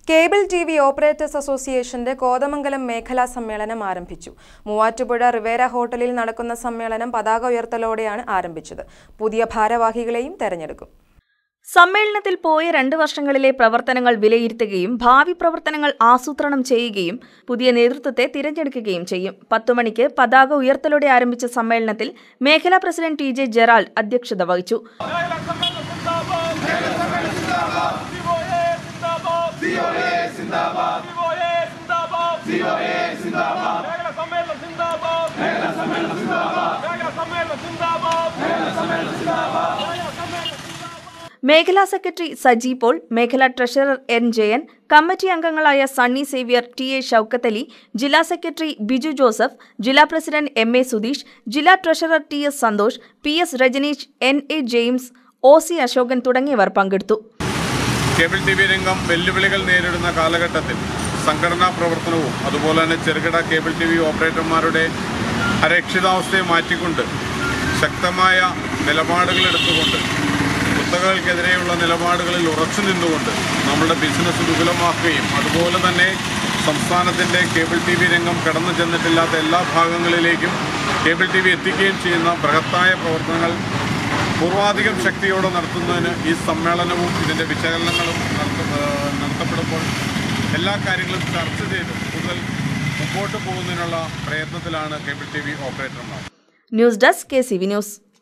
Cable TV operators അസോസിയേഷന്റെ കോതമംഗലം മേഖലാ സമ്മേളനം ആരംഭിച്ചു. മൂവാറ്റുപുഴ റിവേര ഹോട്ടലിൽ നടക്കുന്ന സമ്മേളനം പതാക ഉയർത്തലോടെയാണ് ആരംഭിച്ചത്. പുതിയ ഭാരവാഹികളെയും തെരഞ്ഞെടുക്കും. സമ്മേളനത്തിൽ പോയ 2 വർഷങ്ങളിലെ പ്രവർത്തനങ്ങൾ വിലയിരുത്തുകയും ഭാവി പ്രവർത്തനങ്ങൾ ആസൂത്രണം ചെയ്യുകയും പുതിയ നേതൃത്വത്തെ തിരഞ്ഞെടുക്കുകയും ചെയ്യും. 10 മണിക്ക് പതാക ഉയർത്തലോടെ ആരംഭിച്ച സമ്മേളനത്തിൽ മേഖലാ പ്രസിഡന്റ് ടി.ജെ. ജെറാൾഡ് അധ്യക്ഷത വഹിച്ചു. മേഖലാ സെക്രട്ടറി സജി പോൾ, മേഖലാ ട്രഷറർ എൻ ജയൻ, കമ്മിറ്റി അംഗങ്ങളായ സണ്ണി സേവ്യർ, ടി.എ. ഷൌക്കത്ത് അലി, ജില്ലാ സെക്രട്ടറി ബിജു ജോസഫ്, ജില്ലാ പ്രസിഡന്റ് എം.എ. സുധീഷ്, ജില്ലാ treasurer T S. Santhosh, P S. Rajaneesh, N A. James, O C. Ashokan തുടങ്ങിയവർ പങ്കെടുത്തു. കേബിൾ ടിവി രംഗം വെല്ലുവിളികൾ നേരിടുന്ന കാലഘട്ടത്തിൽ സംഘടനാ പ്രവർത്തനവും അതുപോലെ തന്നെ ചെറുകിട കേബിൾ ടിവി ഓപ്പറേറ്റർമാരുടെ അരക്ഷിതാവസ്ഥയെ മാറ്റിക്കൊണ്ട് ശക്തമായ നിലപാടുകൾ എടുത്തുകൊണ്ട് കുത്തകകൾക്കെതിരെയുള്ള നിലപാടുകളിൽ ഉറച്ചു നിന്നുകൊണ്ട് നമ്മുടെ ബിസിനസ് വിപുലമാക്കുകയും അതുപോലെ തന്നെ സംസ്ഥാനത്തിൻ്റെ കേബിൾ ടി വി രംഗം കടന്നു ചെന്നിട്ടില്ലാത്ത എല്ലാ ഭാഗങ്ങളിലേക്കും കേബിൾ ടി വി എത്തിക്കുകയും ചെയ്യുന്ന ബൃഹത്തായ പ്രവർത്തനങ്ങൾ പൂർവാധികം ശക്തിയോടെ നടത്തുന്നതിന് ഈ സമ്മേളനവും ഇതിൻ്റെ വിശകലനങ്ങളും നടത്തപ്പെടുമ്പോൾ എല്ലാ കാര്യങ്ങളും ചർച്ച ചെയ്ത് കൂടുതൽ മുമ്പോട്ട് പോകുന്നതിനുള്ള പ്രയത്നത്തിലാണ് കേബിൾ ടി വി ഓപ്പറേറ്റർമാർ. News desk KCV news.